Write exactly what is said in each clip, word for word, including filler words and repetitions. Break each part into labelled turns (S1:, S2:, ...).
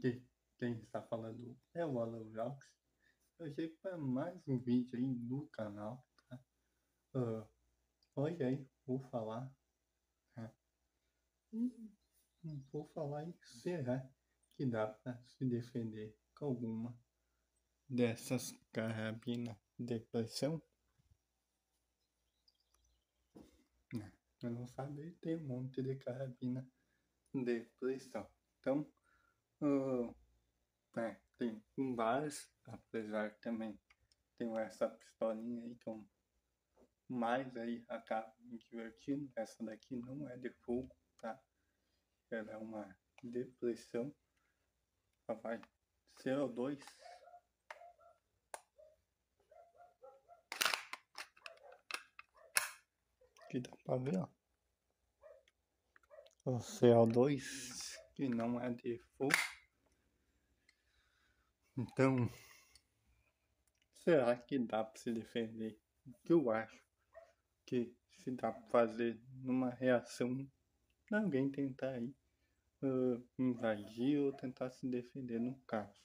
S1: Aqui, quem está falando é o Alan Jaux. Hoje para mais um vídeo aí no canal, tá? Ah, hoje aí vou falar, né? Hum, Vou falar aí, será que dá para se defender com alguma dessas carabinas de pressão? Né? Eu não sabia, tem um monte de carabina de pressão. Então, ah, é, tem várias, apesar que também tem essa pistolinha aí que eu mais aí acaba me divertindo. Essa daqui não é de fogo, tá? Ela é uma depressão. Ela vai C O dois. Aqui dá pra ver, ó. O C O dois, que não é de fogo. Então, será que dá pra se defender? O que eu acho que se dá pra fazer numa reação, alguém tentar aí uh, invadir ou tentar se defender no caso.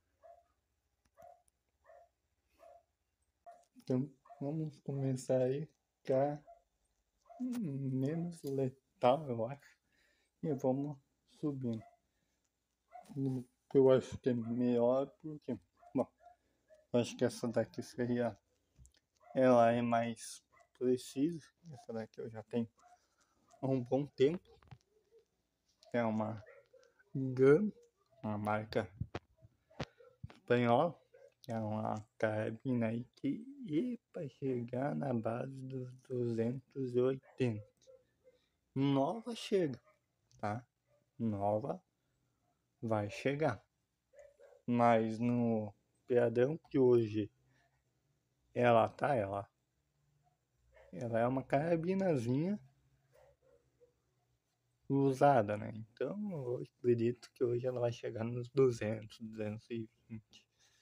S1: Então, vamos começar aí ficar menos letal, eu acho. E vamos subindo. Eu acho que é melhor porque, bom, eu acho que essa daqui seria, ela é mais precisa. Essa daqui eu já tenho há um bom tempo. É uma Gun, uma marca espanhola. É uma carabina aí que ia para chegar na base dos duzentos e oitenta. Nova chega, tá? Nova vai chegar. Mas no padrão que hoje ela tá, ela, ela é uma carabinazinha usada, né? Então eu acredito que hoje ela vai chegar nos duzentos, duzentos e vinte.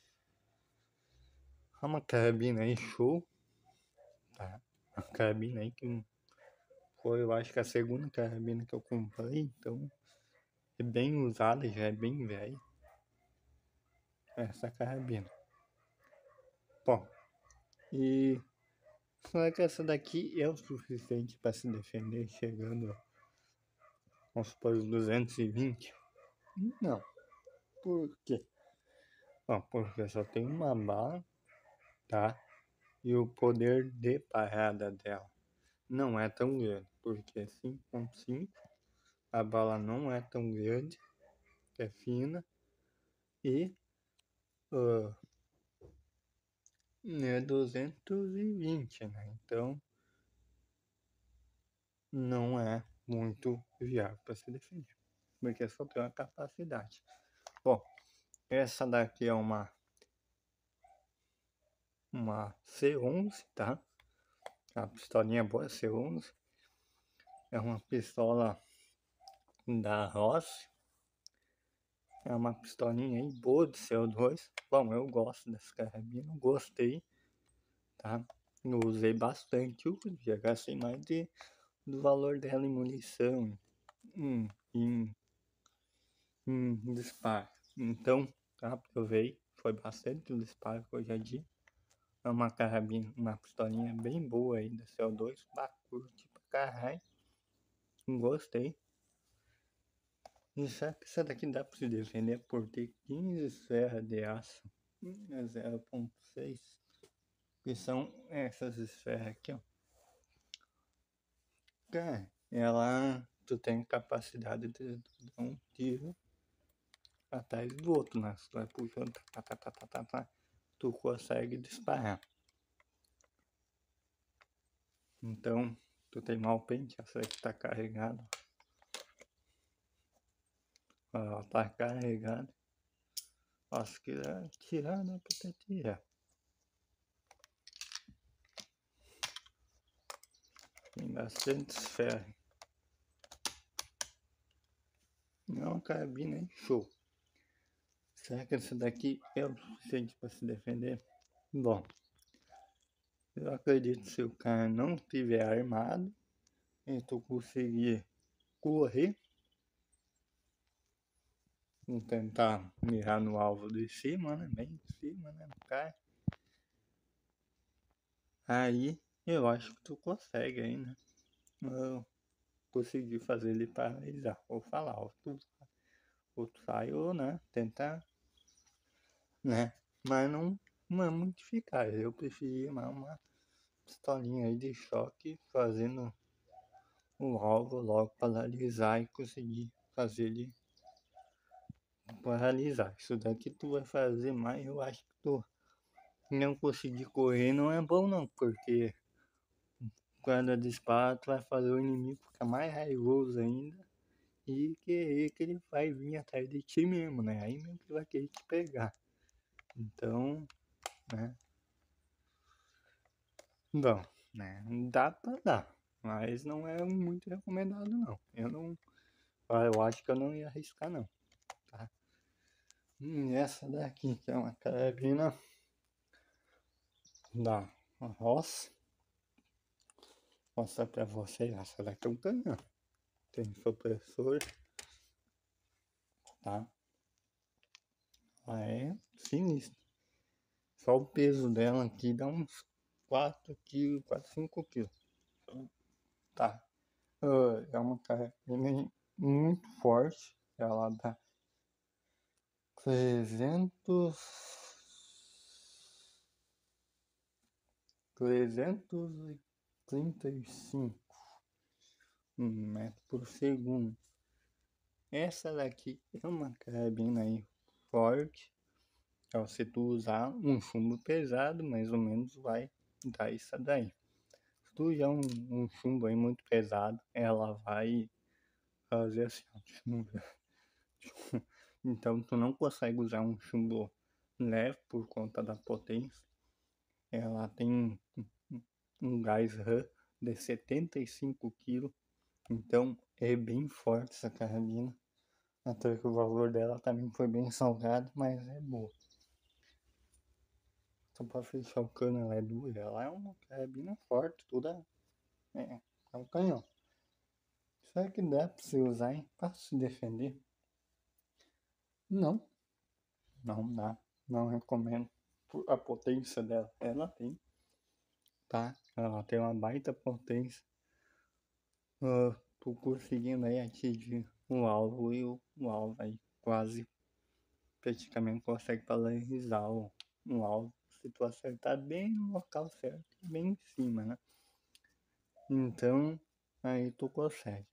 S1: É uma carabina aí show, tá? Uma carabina aí que foi, eu acho que a segunda carabina que eu comprei, então é bem usada, já é bem velha essa carabina. Bom, e será que essa daqui é o suficiente para se defender chegando aos supor duzentos e vinte? Não. Por quê? Bom, porque só tem uma bala, tá? E o poder de parada dela não é tão grande, porque cinco ponto cinco, a bala não é tão grande, é fina e uh, é duzentos e vinte, né? Então não é muito viável para se defender, porque só tem uma capacidade. Bom, essa daqui é uma uma C onze, tá? A pistolinha boa, C onze. É uma pistola da Ross. É uma pistolinha aí boa de C O dois. Bom, eu gosto dessa carabina, gostei, tá? Eu usei bastante, eu já gastei mais de, do valor dela em munição, em, em, em disparo. Então, tá? Provei, foi bastante o disparo que eu já dei. É uma carabina, uma pistolinha bem boa aí da C O dois, curte pra caralho. Gostei. E sabe que essa daqui dá pra se defender por ter quinze esferras de aço, zero ponto seis, que são essas esferras aqui, ó. Cara, ela, tu tem capacidade de dar um tiro atrás do outro, né? Tu vai puxando, tá, tá, tá, tá, tá, tá, tu consegue disparar. Então, tu tem mau pente, essa aqui tá carregada. Ela tá carregada. Acho que é tirar, né? Pra tirar. Tem bastante esfera. É uma carabina aí, show. Será que essa daqui é o suficiente para se defender? Bom, eu acredito que se o cara não estiver armado e tu conseguir correr, Vou tentar mirar no alvo de cima, né? Bem de cima, né? Cai. Aí eu acho que tu consegue aí, né? Eu consegui fazer ele paralisar. Ou falar, ou tu, ou tu sai ou, né? Tentar, né? Mas não, não é muito eficaz. Eu preferia mais uma pistolinha aí de choque fazendo o alvo logo paralisar e conseguir fazer ele paralisar. Isso daqui tu vai fazer mais, eu acho que tu não conseguir correr não é bom não, porque quando dispara tu vai fazer o inimigo ficar mais raivoso ainda e querer que ele vai vir atrás de ti mesmo, né? Aí mesmo que vai querer te pegar. Então, né? Bom, né? Dá pra dar, mas não é muito recomendado não. Eu não. Eu acho que eu não ia arriscar não, tá? Hum, essa daqui que é uma carabina da Ross. Vou mostrar pra vocês, essa daqui é um canhão. Tem supressor, tá? Ela é sinistra. Só o peso dela aqui dá uns quatro quilos, quase cinco quilos. Tá. Uh, é uma carabina muito forte. Ela dá trezentos, trezentos e trinta e cinco metros por segundo. Essa daqui é uma carabina aí forte. Então, se tu usar um chumbo pesado, mais ou menos vai dar isso daí. Se tu usar um, um chumbo aí muito pesado, ela vai fazer assim, ó, deixa eu ver. Então tu não consegue usar um chumbo leve por conta da potência. Ela tem um gás RAM de setenta e cinco quilos, então é bem forte essa carabina. Até que o valor dela também foi bem salgado, mas é boa. Só pra fechar o cano, ela é dura, ela é uma carabina forte, toda. É, é um canhão. Será que dá pra você usar, hein? Pra se defender? Não, não dá. Não recomendo. Por a potência dela, ela tem, tá? Ela tem uma baita potência. Uh, tô conseguindo aí atingir o alvo e o, o alvo aí quase praticamente consegue paralisar o, o alvo. Se tu acertar bem no local certo, bem em cima, né? Então, aí tu consegue.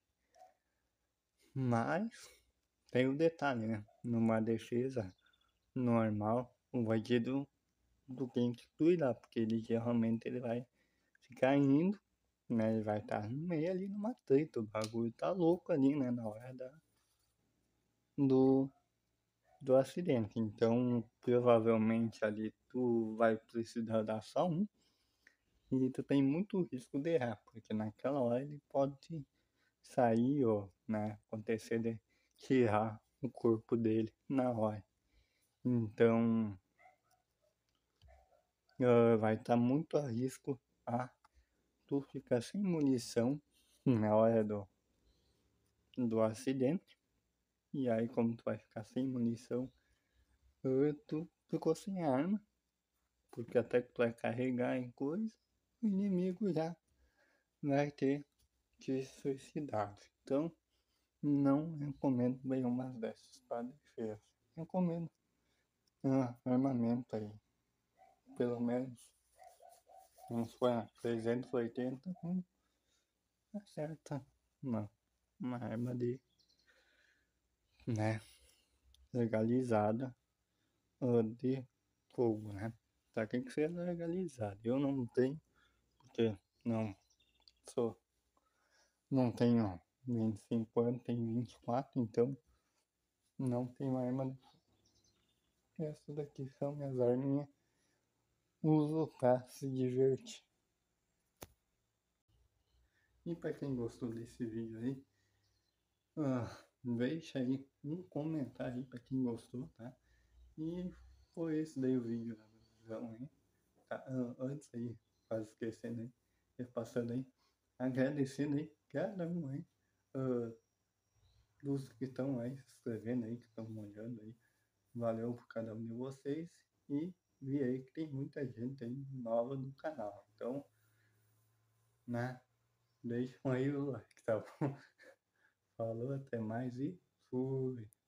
S1: Mas tem o detalhe, né? Numa defesa normal, o bandido do tem que cuidar, porque ele geralmente ele vai ficar indo, né? Ele vai estar no meio ali numa treta, o bagulho tá louco ali, né? Na hora da, do, do acidente. Então, provavelmente ali tu vai precisar dar só um e tu tem muito risco de errar, porque naquela hora ele pode sair ou, né, acontecer de tirar o corpo dele na hora. Então, uh, vai estar muito a risco a tu ficar sem munição na hora do, do acidente. E aí, como tu vai ficar sem munição, uh, tu ficou sem arma, porque até que tu vai carregar em coisa, o inimigo já vai ter te suicidado. Então, não recomendo bem umas dessas para defesa. Recomendo uh, armamento aí, pelo menos uns trezentos e oitenta, hum, acerta uma, uma arma de, né, legalizada uh, de fogo, né? Só tem que ser legalizado. Eu não tenho, porque não sou, não tenho vinte e cinco anos, tenho vinte e quatro, então não tenho arma de fogo. Essas daqui são minhas arminhas, uso pra se divertir. E para quem gostou desse vídeo aí, ah, deixa aí um comentário aí para quem gostou, tá? E foi esse daí o vídeo da visão aí. Tá? Ah, antes aí, quase esquecendo aí, e passando aí, agradecendo aí cada um aí, ah, dos que estão aí se inscrevendo aí, que estão olhando aí. Valeu por cada um de vocês e vi aí que tem muita gente aí nova no canal. Então, né, deixam aí o like, tá bom? Falou, até mais e fui!